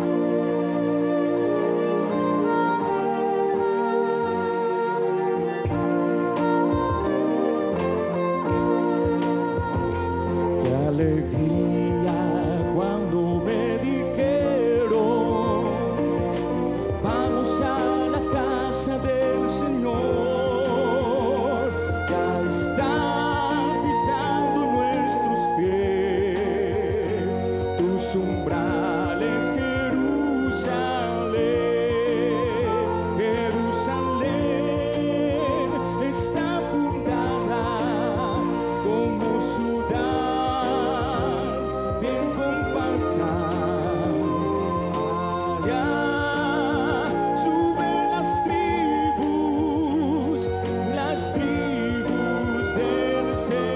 Qué alegría cuando me dijeron, vamos a la casa del Señor. Ya están pisando nuestros pies tus umbrales, Jerusalén. Jerusalén está fundada como ciudad bien compacta. Allá suben las tribus del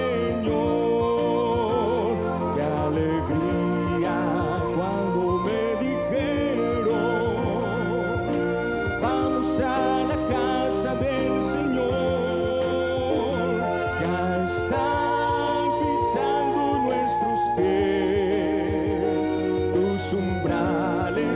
Señor. Qué alegría cuando me dijeron, vamos a la casa del Señor. Ya están pisando nuestros pies tus umbrales,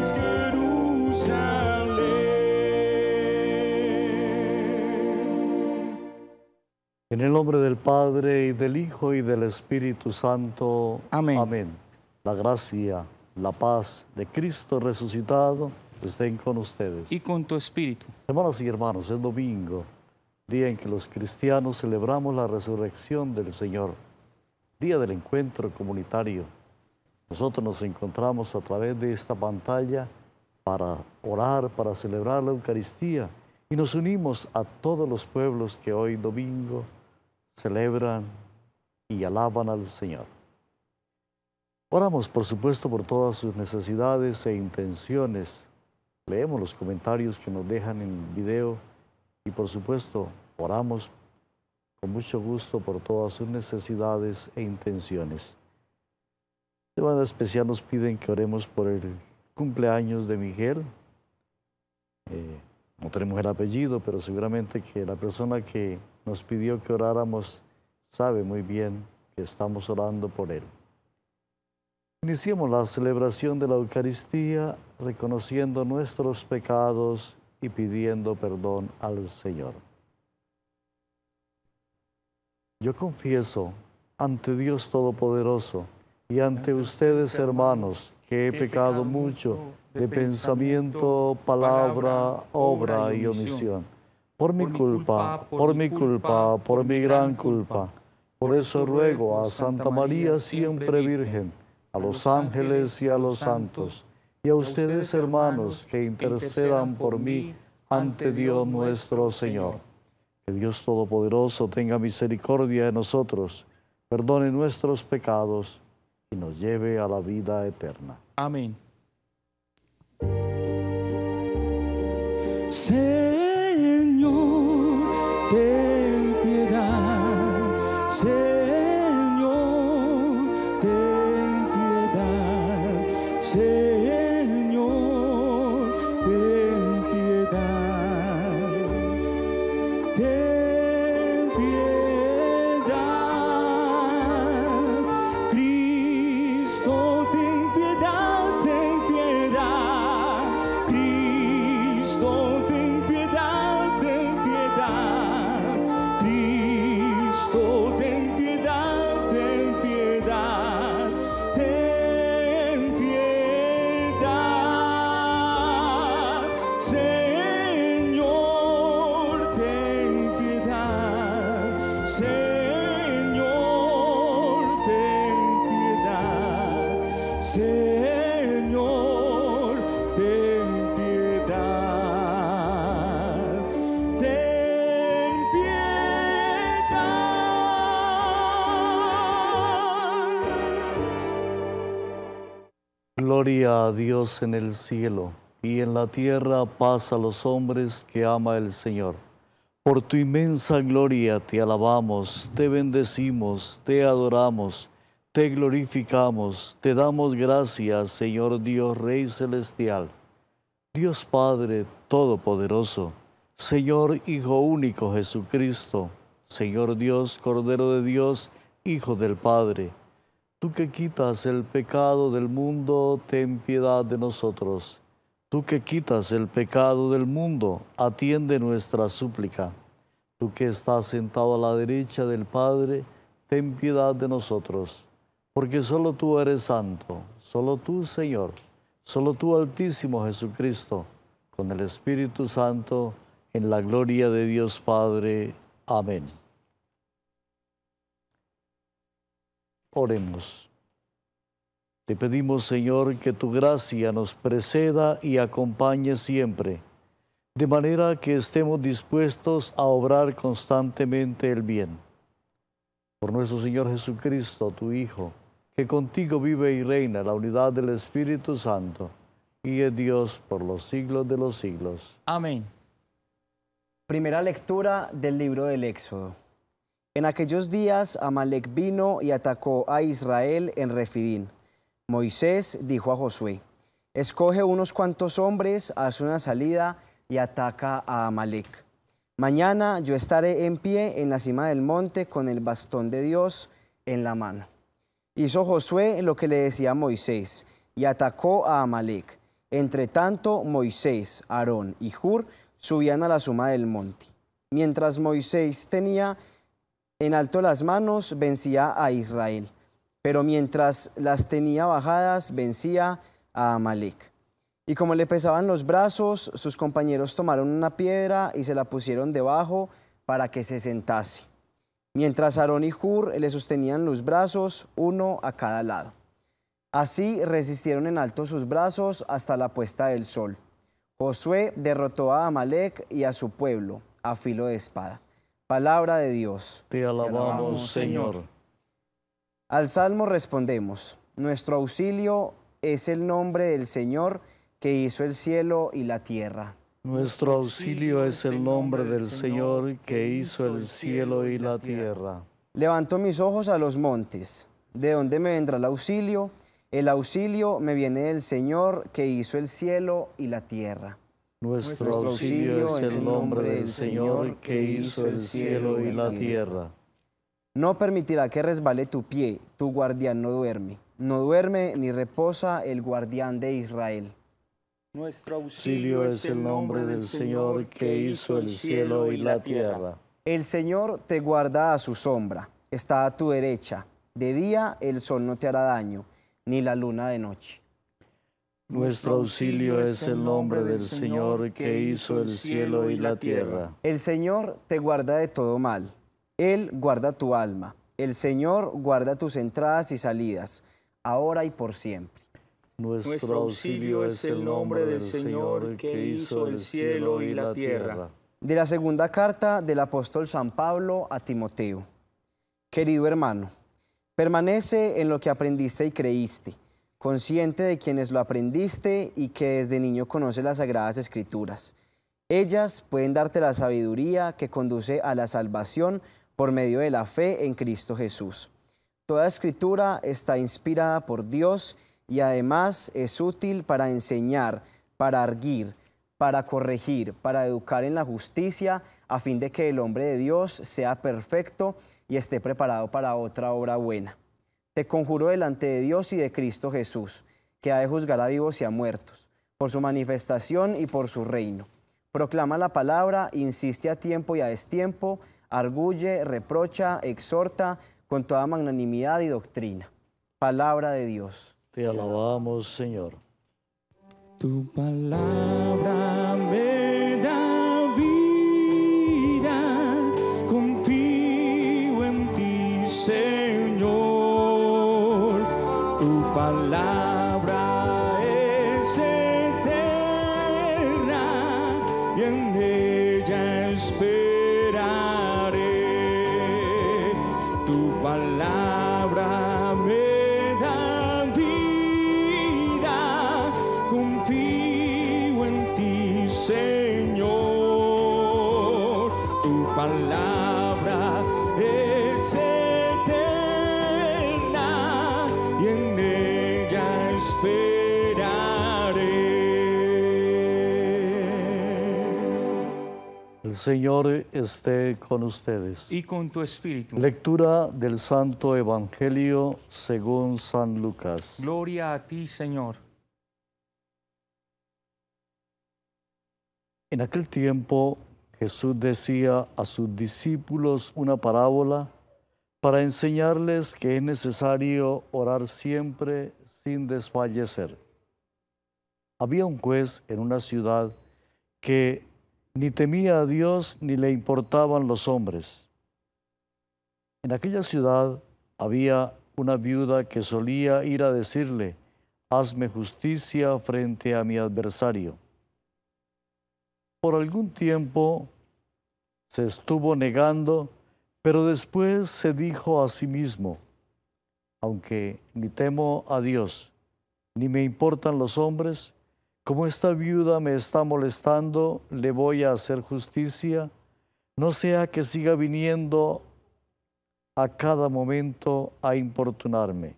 Jerusalén. En el nombre del Padre, y del Hijo, y del Espíritu Santo. Amén. Amén. La gracia, la paz de Cristo resucitado estén con ustedes. Y con tu espíritu. Hermanas y hermanos, es domingo, día en que los cristianos celebramos la resurrección del Señor, día del encuentro comunitario. Nosotros nos encontramos a través de esta pantalla para orar, para celebrar la Eucaristía, y nos unimos a todos los pueblos que hoy domingo celebran y alaban al Señor. Oramos, por supuesto, por todas sus necesidades e intenciones. Leemos los comentarios que nos dejan en video y, por supuesto, oramos con mucho gusto por todas sus necesidades e intenciones. De manera especial nos piden que oremos por el cumpleaños de Miguel. No tenemos el apellido, pero seguramente que la persona que nos pidió que oráramos sabe muy bien que estamos orando por él. Iniciemos la celebración de la Eucaristía reconociendo nuestros pecados y pidiendo perdón al Señor. Yo confieso ante Dios Todopoderoso y ante ustedes, hermanos, que he pecado mucho de pensamiento, palabra, obra y omisión. Por mi culpa, por mi gran culpa. Por eso ruego a Santa María siempre Virgen, a los ángeles y a los santos, y a ustedes, hermanos, que intercedan por mí ante Dios nuestro Señor. Que Dios Todopoderoso tenga misericordia de nosotros, perdone nuestros pecados y nos lleve a la vida eterna. Amén. Señor, ten piedad. Señor, ten piedad. Señor, ten piedad. Ten piedad. Cristo, ten piedad, ten piedad. Cristo, ten piedad, ten piedad. Cristo, ten piedad, ten piedad. Ten piedad. Señor, ten piedad. Señor, ten piedad. Señor, ten piedad. Ten piedad. Gloria a Dios en el cielo, y en la tierra paz a los hombres que ama el Señor. Por tu inmensa gloria te alabamos, te bendecimos, te adoramos, te glorificamos, te damos gracias, Señor Dios, Rey Celestial. Dios Padre Todopoderoso, Señor Hijo único Jesucristo, Señor Dios, Cordero de Dios, Hijo del Padre. Tú que quitas el pecado del mundo, ten piedad de nosotros. Tú que quitas el pecado del mundo, atiende nuestra súplica. Tú que estás sentado a la derecha del Padre, ten piedad de nosotros. Porque solo tú eres santo, solo tú, Señor, solo tú, Altísimo Jesucristo, con el Espíritu Santo, en la gloria de Dios Padre. Amén. Oremos. Te pedimos, Señor, que tu gracia nos preceda y acompañe siempre, de manera que estemos dispuestos a obrar constantemente el bien. Por nuestro Señor Jesucristo, tu Hijo, que contigo vive y reina en la unidad del Espíritu Santo, y es Dios por los siglos de los siglos. Amén. Primera lectura del libro del Éxodo. En aquellos días Amalec vino y atacó a Israel en Refidín. Moisés dijo a Josué: escoge unos cuantos hombres, haz una salida y ataca a Amalec. Mañana yo estaré en pie en la cima del monte con el bastón de Dios en la mano. Hizo Josué lo que le decía Moisés y atacó a Amalec. Entre tanto, Moisés, Aarón y Hur subían a la cima del monte. Mientras Moisés tenía en alto las manos, vencía a Israel, pero mientras las tenía bajadas, vencía a Amalec. Y como le pesaban los brazos, sus compañeros tomaron una piedra y se la pusieron debajo para que se sentase. Mientras Aarón y Hur le sostenían los brazos, uno a cada lado. Así resistieron en alto sus brazos hasta la puesta del sol. Josué derrotó a Amalec y a su pueblo a filo de espada. Palabra de Dios. Te alabamos, Señor. Al Salmo respondemos: nuestro auxilio es el nombre del Señor que hizo el cielo y la tierra. Nuestro auxilio es el nombre del Señor que hizo el cielo y la tierra. Levanto mis ojos a los montes. ¿De dónde me vendrá el auxilio? El auxilio me viene del Señor que hizo el cielo y la tierra. Nuestro auxilio es el nombre del Señor que hizo el cielo y la tierra. No permitirá que resbale tu pie, tu guardián no duerme. No duerme ni reposa el guardián de Israel. Nuestro Auxilio es el nombre del Señor que hizo el cielo y la tierra. El Señor te guarda a su sombra, está a tu derecha. De día el sol no te hará daño, ni la luna de noche. Nuestro auxilio es el nombre del Señor que hizo el cielo y la tierra. El Señor te guarda de todo mal. Él guarda tu alma. El Señor guarda tus entradas y salidas, ahora y por siempre. Nuestro auxilio es el nombre del Señor que hizo el cielo y la tierra. De la segunda carta del apóstol San Pablo a Timoteo. Querido hermano, permanece en lo que aprendiste y creíste, consciente de quienes lo aprendiste y que desde niño conoce las Sagradas Escrituras. Ellas pueden darte la sabiduría que conduce a la salvación por medio de la fe en Cristo Jesús. Toda Escritura está inspirada por Dios y además es útil para enseñar, para arguir, para corregir, para educar en la justicia, a fin de que el hombre de Dios sea perfecto y esté preparado para otra obra buena. Te conjuro delante de Dios y de Cristo Jesús, que ha de juzgar a vivos y a muertos, por su manifestación y por su reino. Proclama la palabra, insiste a tiempo y a destiempo, arguye, reprocha, exhorta con toda magnanimidad y doctrina. Palabra de Dios. Te alabamos, Señor. Tu palabra me da vida, confío en ti, Señor. Tu palabra es eterna y en ella esperaré. Tu palabra me confío en ti, El Señor esté con ustedes. y con tu espíritu. Lectura del Santo Evangelio según San Lucas. Gloria a ti, Señor. En aquel tiempo Jesús decía a sus discípulos una parábola para enseñarles que es necesario orar siempre sin desfallecer. Había un juez en una ciudad que ni temía a Dios ni le importaban los hombres. En aquella ciudad había una viuda que solía ir a decirle: hazme justicia frente a mi adversario. Por algún tiempo se estuvo negando, pero después se dijo a sí mismo: aunque ni temo a Dios, ni me importan los hombres, como esta viuda me está molestando, le voy a hacer justicia, no sea que siga viniendo a cada momento a importunarme.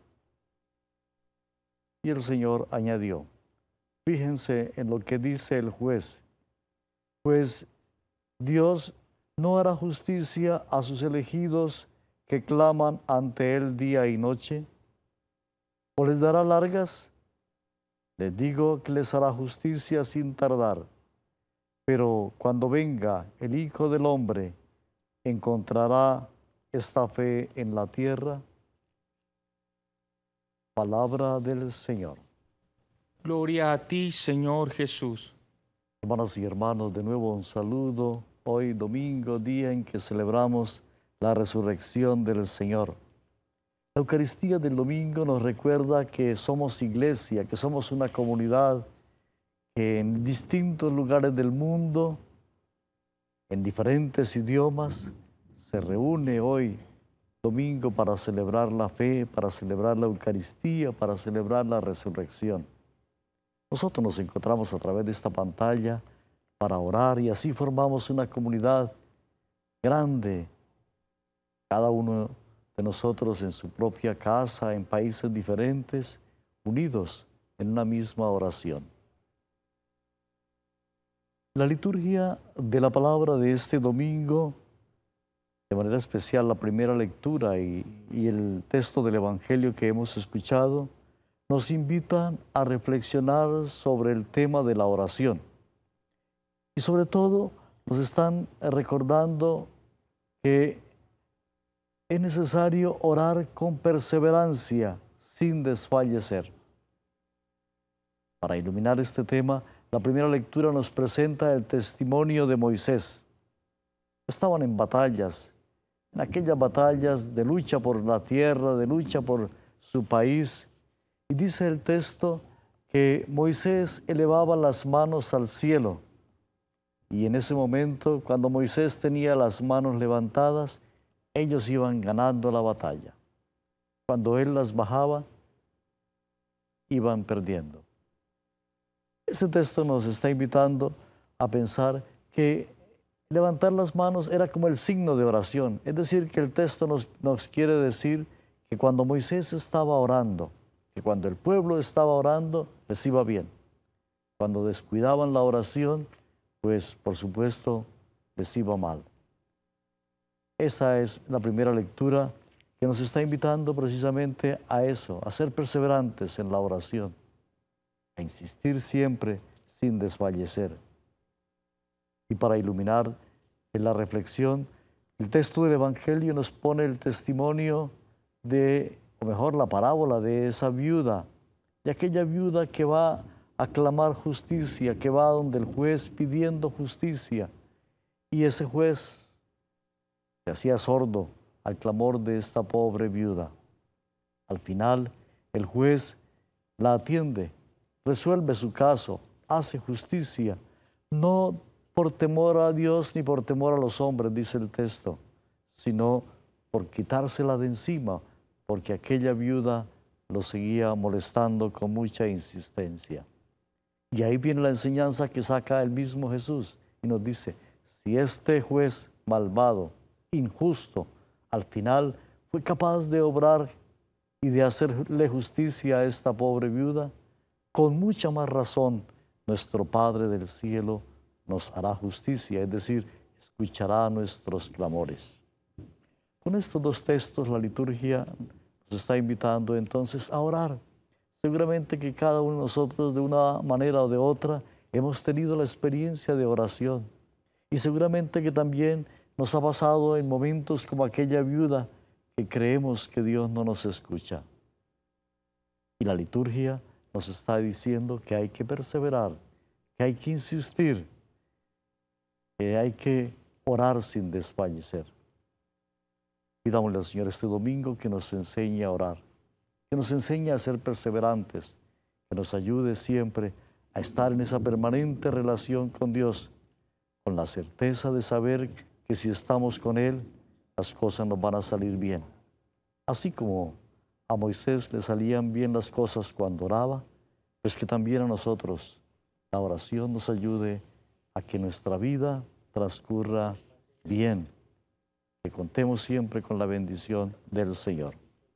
Y el Señor añadió: fíjense en lo que dice el juez, pues Dios no hará justicia a sus elegidos que claman ante Él día y noche, ¿o les dará largas? Les digo que les hará justicia sin tardar. Pero cuando venga el Hijo del Hombre, ¿encontrará esta fe en la tierra? Palabra del Señor. Gloria a ti, Señor Jesús. Hermanas y hermanos, de nuevo un saludo. Hoy domingo, día en que celebramos la resurrección del Señor. La Eucaristía del domingo nos recuerda que somos iglesia, que somos una comunidad que en distintos lugares del mundo, en diferentes idiomas, se reúne hoy domingo para celebrar la fe, para celebrar la Eucaristía, para celebrar la resurrección. Nosotros nos encontramos a través de esta pantalla para orar y así formamos una comunidad grande, cada uno de nosotros en su propia casa, en países diferentes, unidos en una misma oración. La liturgia de la palabra de este domingo, de manera especial la primera lectura y el texto del Evangelio que hemos escuchado, nos invitan a reflexionar sobre el tema de la oración. Y sobre todo nos están recordando que es necesario orar con perseverancia, sin desfallecer. Para iluminar este tema, la primera lectura nos presenta el testimonio de Moisés. Estaban en batallas, en aquellas batallas de lucha por la tierra, de lucha por su país. Y dice el texto que Moisés elevaba las manos al cielo. Y en ese momento, cuando Moisés tenía las manos levantadas, ellos iban ganando la batalla. Cuando él las bajaba, iban perdiendo. Este texto nos está invitando a pensar que levantar las manos era como el signo de oración. Es decir, que el texto nos quiere decir que cuando Moisés estaba orando, que cuando el pueblo estaba orando, les iba bien. Cuando descuidaban la oración, pues por supuesto les iba mal. Esa es la primera lectura que nos está invitando precisamente a eso, a ser perseverantes en la oración, a insistir siempre sin desfallecer. Y para iluminar en la reflexión, el texto del Evangelio nos pone el testimonio de, o mejor, la parábola de esa viuda, de aquella viuda que va a clamar justicia, que va donde el juez pidiendo justicia, y ese juez se hacía sordo al clamor de esta pobre viuda. Al final, el juez la atiende, resuelve su caso, hace justicia, no por temor a Dios ni por temor a los hombres, dice el texto, sino por quitársela de encima, porque aquella viuda lo seguía molestando con mucha insistencia. Y ahí viene la enseñanza que saca el mismo Jesús y nos dice: si este juez malvado, injusto, al final fue capaz de obrar y de hacerle justicia a esta pobre viuda, con mucha más razón nuestro Padre del cielo nos hará justicia, es decir, escuchará nuestros clamores. Con estos dos textos la liturgia nos está invitando entonces a orar. Seguramente que cada uno de nosotros de una manera o de otra hemos tenido la experiencia de oración y seguramente que también nos ha pasado en momentos como aquella viuda que creemos que Dios no nos escucha. Y la liturgia nos está diciendo que hay que perseverar, que hay que insistir, que hay que orar sin desfallecer. Pidámosle al Señor este domingo que nos enseñe a orar, que nos enseñe a ser perseverantes, que nos ayude siempre a estar en esa permanente relación con Dios, con la certeza de saber que si estamos con Él, las cosas nos van a salir bien. Así como a Moisés le salían bien las cosas cuando oraba, pues que también a nosotros la oración nos ayude a que nuestra vida transcurra bien, que contemos siempre con la bendición del Señor.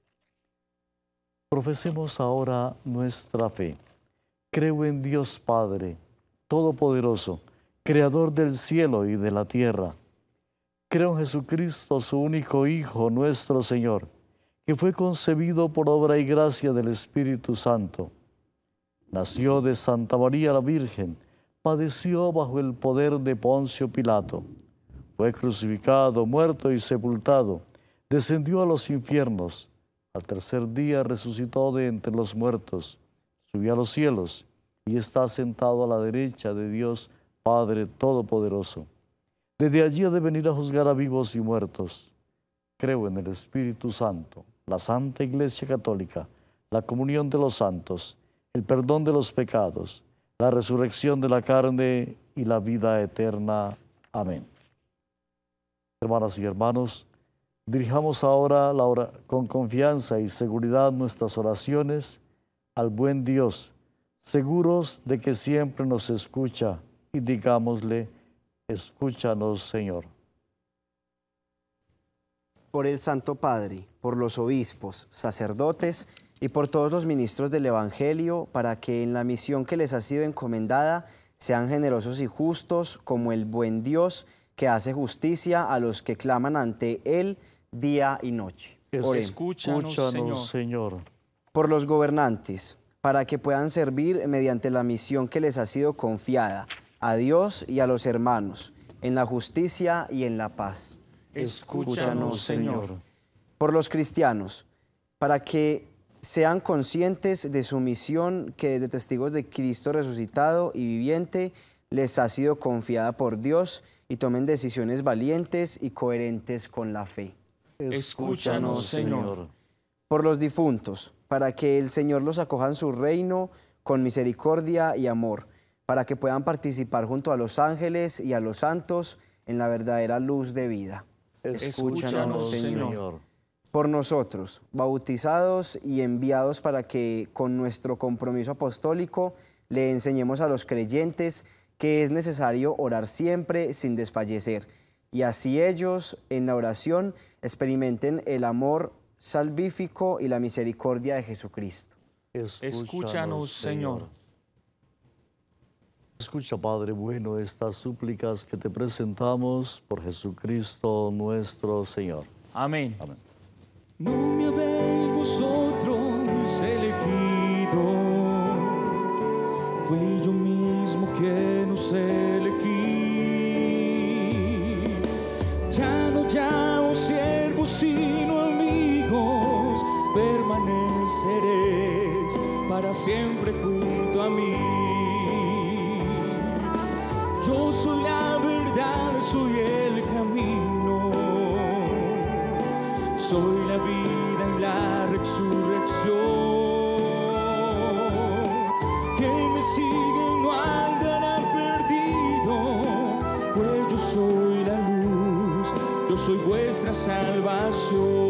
Profesemos ahora nuestra fe. Creo en Dios Padre, Todopoderoso, Creador del cielo y de la tierra. Creo en Jesucristo, su único Hijo, nuestro Señor, que fue concebido por obra y gracia del Espíritu Santo. Nació de Santa María la Virgen, padeció bajo el poder de Poncio Pilato. Fue crucificado, muerto y sepultado. Descendió a los infiernos. Al tercer día resucitó de entre los muertos. Subió a los cielos y está sentado a la derecha de Dios Padre Todopoderoso. Desde allí ha de venir a juzgar a vivos y muertos. Creo en el Espíritu Santo, la Santa Iglesia Católica, la comunión de los santos, el perdón de los pecados, la resurrección de la carne y la vida eterna. Amén. Hermanas y hermanos, dirijamos ahora con confianza y seguridad nuestras oraciones al buen Dios, seguros de que siempre nos escucha, y digámosle: escúchanos, Señor. Por el Santo Padre, por los obispos, sacerdotes y por todos los ministros del Evangelio, para que en la misión que les ha sido encomendada sean generosos y justos como el buen Dios que hace justicia a los que claman ante Él día y noche. Oremos. Escúchanos, Señor. Por los gobernantes, para que puedan servir mediante la misión que les ha sido confiada a Dios y a los hermanos, en la justicia y en la paz. Escúchanos, Señor. Por los cristianos, para que sean conscientes de su misión que de testigos de Cristo resucitado y viviente les ha sido confiada por Dios y tomen decisiones valientes y coherentes con la fe. Escúchanos, Señor. Por los difuntos, para que el Señor los acoja en su reino con misericordia y amor, para que puedan participar junto a los ángeles y a los santos en la verdadera luz de vida. Escúchanos, Señor. Por nosotros, bautizados y enviados para que con nuestro compromiso apostólico le enseñemos a los creyentes que es necesario orar siempre sin desfallecer, y así ellos en la oración experimenten el amor salvífico y la misericordia de Jesucristo. Escúchanos, Señor. Escucha, Padre bueno, estas súplicas que te presentamos por Jesucristo nuestro Señor. Amén. Amén. No me habéis vosotros elegido, fui yo mismo que nos elegí. Ya no llamo siervos sino amigos, permaneceréis para siempre junto a mí. Yo soy la verdad, soy el camino, soy la vida y la resurrección. Que me siguen no andarán perdidos, pues yo soy la luz, yo soy vuestra salvación.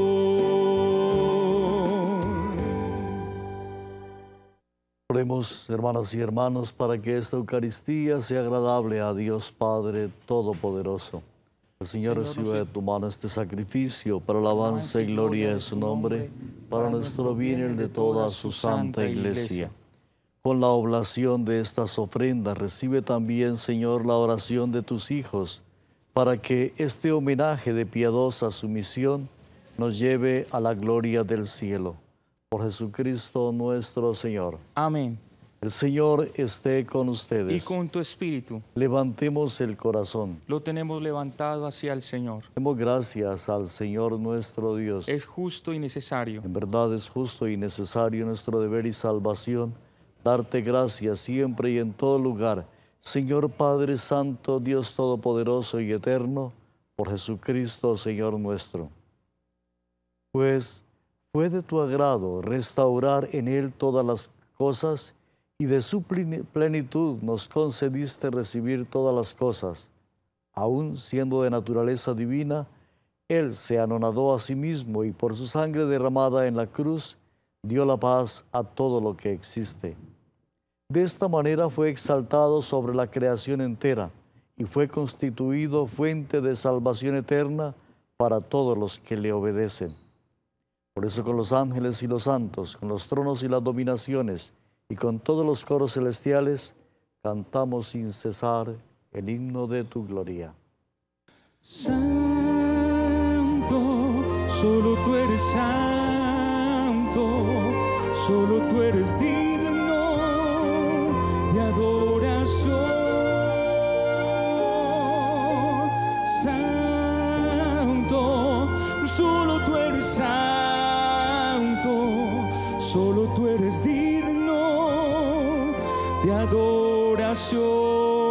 Oremos, hermanas y hermanos, para que esta Eucaristía sea agradable a Dios Padre Todopoderoso. El Señor reciba de tu mano este sacrificio para alabanza y gloria de su nombre, para nuestro bien y el de toda su santa Iglesia. Con la oblación de estas ofrendas, recibe también, Señor, la oración de tus hijos, para que este homenaje de piadosa sumisión nos lleve a la gloria del cielo. Por Jesucristo nuestro Señor. Amén. El Señor esté con ustedes. Y con tu espíritu. Levantemos el corazón. Lo tenemos levantado hacia el Señor. Demos gracias al Señor nuestro Dios. Es justo y necesario. En verdad es justo y necesario nuestro deber y salvación, darte gracias siempre y en todo lugar, Señor Padre Santo, Dios Todopoderoso y Eterno, por Jesucristo, Señor nuestro. Pues fue de tu agrado restaurar en Él todas las cosas, y de su plenitud nos concediste recibir todas las cosas. Aun siendo de naturaleza divina, Él se anonadó a sí mismo y por su sangre derramada en la cruz, dio la paz a todo lo que existe. De esta manera fue exaltado sobre la creación entera y fue constituido fuente de salvación eterna para todos los que le obedecen. Por eso con los ángeles y los santos, con los tronos y las dominaciones, y con todos los coros celestiales, cantamos sin cesar el himno de tu gloria. Santo, solo tú eres santo, solo tú eres digno de adoración. Santo, solo tú eres santo, solo tú eres digno de adoración.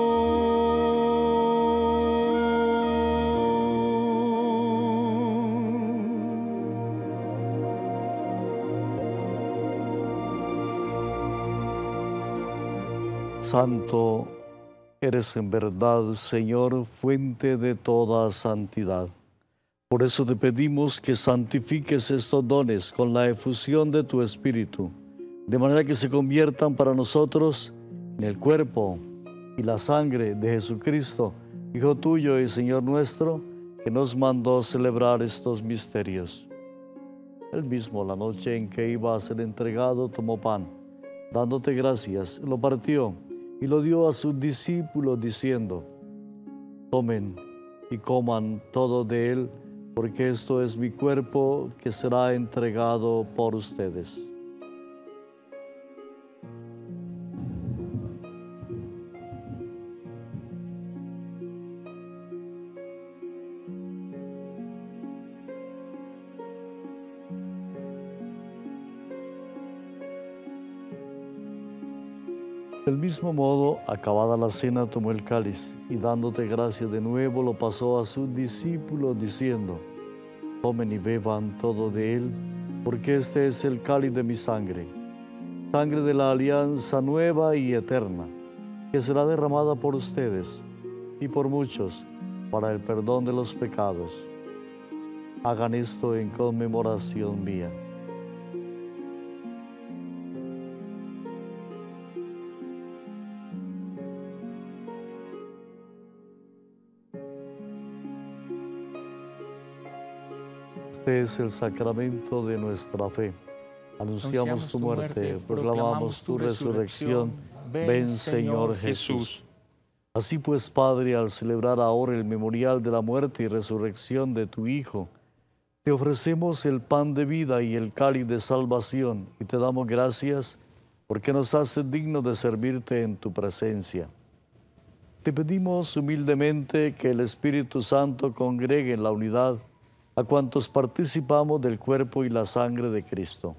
Santo eres en verdad, Señor, fuente de toda santidad. Por eso te pedimos que santifiques estos dones con la efusión de tu Espíritu, de manera que se conviertan para nosotros en el cuerpo y la sangre de Jesucristo, Hijo tuyo y Señor nuestro, que nos mandó celebrar estos misterios. Él mismo, la noche en que iba a ser entregado, tomó pan, dándote gracias, lo partió y lo dio a sus discípulos, diciendo: tomen y coman todo de él, porque esto es mi cuerpo que será entregado por ustedes. Del mismo modo, acabada la cena, tomó el cáliz y dándote gracias de nuevo, lo pasó a sus discípulos, diciendo: tomen y beban todo de él, porque este es el cáliz de mi sangre, sangre de la alianza nueva y eterna, que será derramada por ustedes y por muchos para el perdón de los pecados. Hagan esto en conmemoración mía. Este es el sacramento de nuestra fe. Anunciamos tu muerte, proclamamos tu resurrección. Ven, Señor Jesús. Así pues, Padre, al celebrar ahora el memorial de la muerte y resurrección de tu Hijo, te ofrecemos el pan de vida y el cáliz de salvación, y te damos gracias porque nos haces dignos de servirte en tu presencia. Te pedimos humildemente que el Espíritu Santo congregue en la unidad a cuantos participamos del cuerpo y la sangre de Cristo.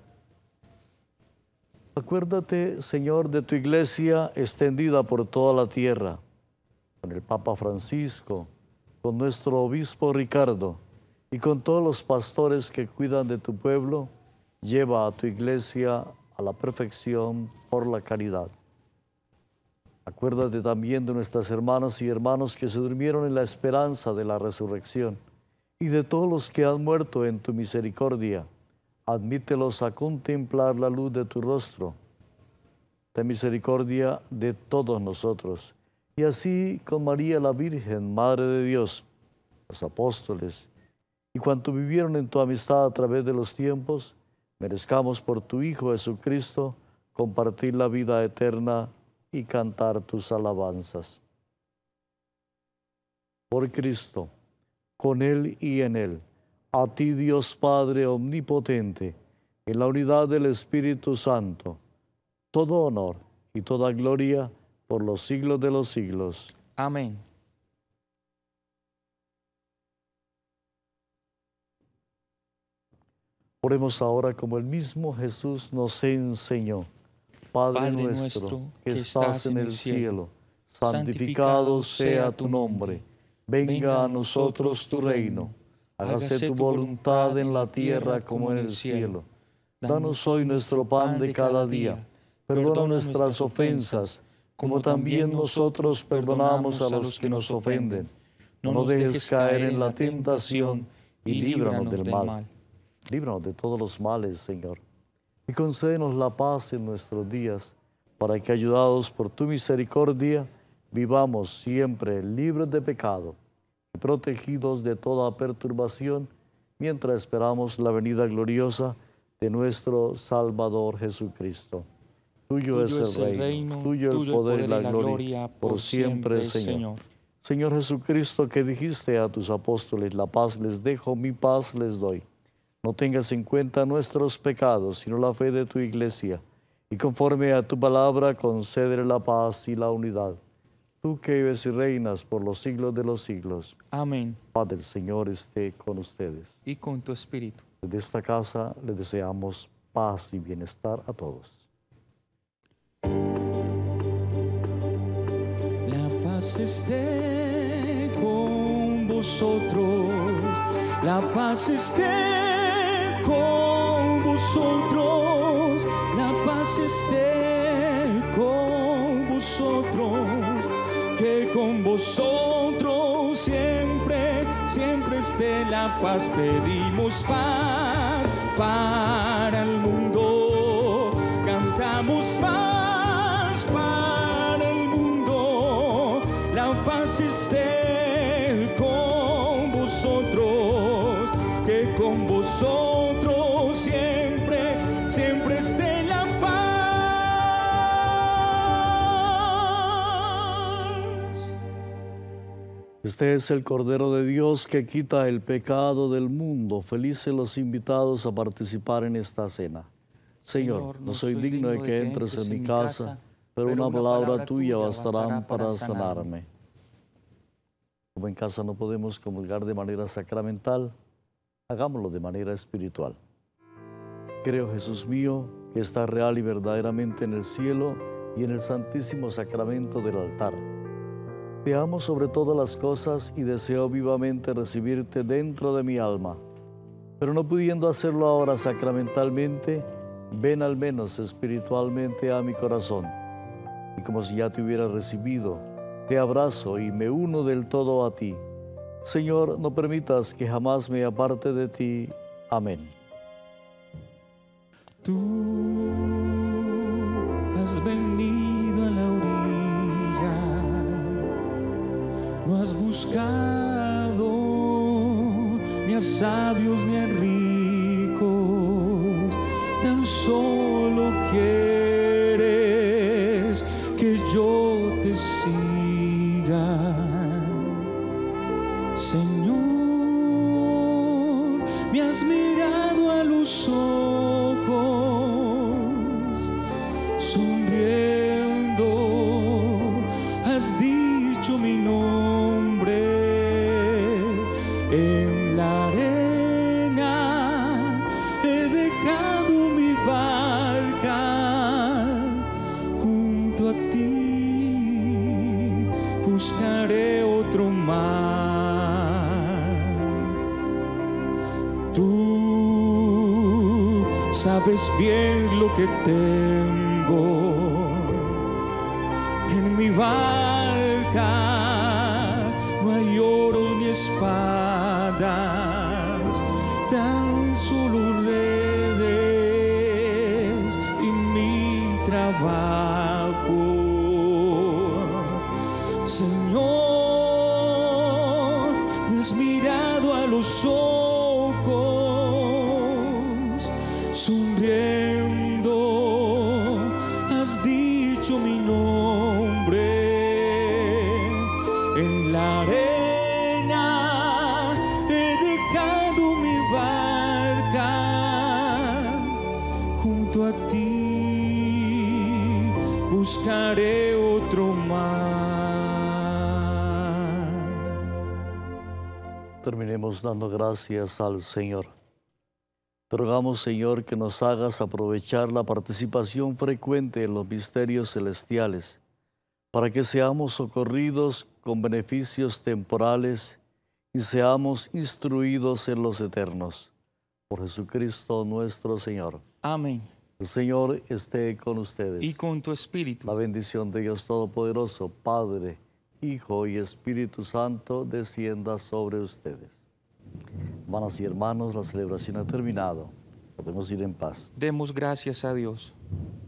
Acuérdate, Señor, de tu iglesia extendida por toda la tierra, con el Papa Francisco, con nuestro obispo Ricardo y con todos los pastores que cuidan de tu pueblo. Lleva a tu iglesia a la perfección por la caridad. Acuérdate también de nuestras hermanas y hermanos que se durmieron en la esperanza de la resurrección, y de todos los que han muerto en tu misericordia. Admítelos a contemplar la luz de tu rostro. Ten misericordia de todos nosotros. Y así con María la Virgen, Madre de Dios, los apóstoles, y cuantos vivieron en tu amistad a través de los tiempos, merezcamos por tu Hijo Jesucristo compartir la vida eterna y cantar tus alabanzas. por Cristo, con Él y en Él. A ti, Dios Padre omnipotente, en la unidad del Espíritu Santo, todo honor y toda gloria por los siglos de los siglos. Amén. Oremos ahora como el mismo Jesús nos enseñó. Padre nuestro, que estás en el cielo, santificado sea tu nombre. Venga a nosotros tu reino. Hágase tu voluntad en la tierra como en el cielo. Danos hoy nuestro pan de cada día. Perdona nuestras ofensas, como también nosotros perdonamos a los que nos ofenden. No nos dejes caer en la tentación y líbranos del mal. Líbranos de todos los males, Señor, y concédenos la paz en nuestros días, para que, ayudados por tu misericordia, vivamos siempre libres de pecado y protegidos de toda perturbación, mientras esperamos la venida gloriosa de nuestro Salvador Jesucristo. Tuyo es el reino, tuyo el poder y la gloria, por siempre, Señor. Señor Jesucristo, que dijiste a tus apóstoles, la paz les dejo, mi paz les doy. No tengas en cuenta nuestros pecados, sino la fe de tu iglesia, y conforme a tu palabra concédele la paz y la unidad. Tú que vives y reinas por los siglos de los siglos. Amén. Padre, el Señor esté con ustedes. Y con tu espíritu. Desde esta casa les deseamos paz y bienestar a todos. La paz esté con vosotros. La paz esté con vosotros, la paz esté con vosotros, que con vosotros siempre, siempre esté la paz. Pedimos paz para el mundo, cantamos paz para el mundo, la paz esté con vosotros, que con vosotros siempre, siempre esté la paz. Este es el Cordero de Dios que quita el pecado del mundo. Felices los invitados a participar en esta cena. Señor, no soy digno de que entres en mi casa, pero una palabra tuya bastará para sanarme. Como en casa no podemos comulgar de manera sacramental, hagámoslo de manera espiritual. Creo, Jesús mío, que estás real y verdaderamente en el cielo y en el santísimo sacramento del altar. Te amo sobre todas las cosas y deseo vivamente recibirte dentro de mi alma. Pero no pudiendo hacerlo ahora sacramentalmente, ven al menos espiritualmente a mi corazón. Y como si ya te hubiera recibido, te abrazo y me uno del todo a ti. Señor, no permitas que jamás me aparte de ti. Amén. Tú has venido a la orilla, no has buscado ni a sabios ni a ricos, tan solo quieres que yo te siga. Señor, me has mirado a los ojos, sonriendo, has dicho mi nombre. En la arena he dejado mi barca, junto a ti buscaré otro mar. Tú sabes bien lo que tengo en mi barca, no hay oro ni espadas, tan solo redes y mi trabajo. Señor, me has mirado a los ojos, sonriendo, has dicho mi nombre. En la arena Terminemos dando gracias al Señor. Te rogamos, Señor, que nos hagas aprovechar la participación frecuente en los misterios celestiales, para que seamos socorridos con beneficios temporales y seamos instruidos en los eternos. Por Jesucristo nuestro Señor. Amén. El Señor esté con ustedes. Y con tu espíritu. La bendición de Dios Todopoderoso, Padre, Hijo y Espíritu Santo, descienda sobre ustedes. Hermanas y hermanos, la celebración ha terminado. Podemos ir en paz. Demos gracias a Dios.